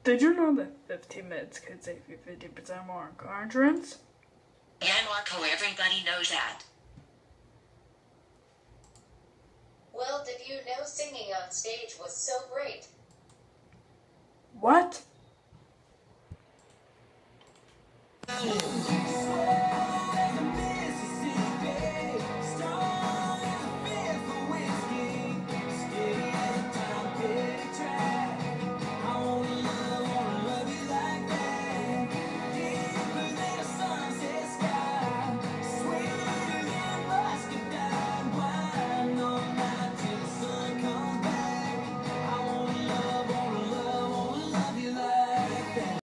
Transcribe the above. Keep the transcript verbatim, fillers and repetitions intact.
Did you know that fifteen minutes could save you fifty percent more on car insurance? Yeah, Marco, everybody knows that. Well, did you know singing on stage was so great? What?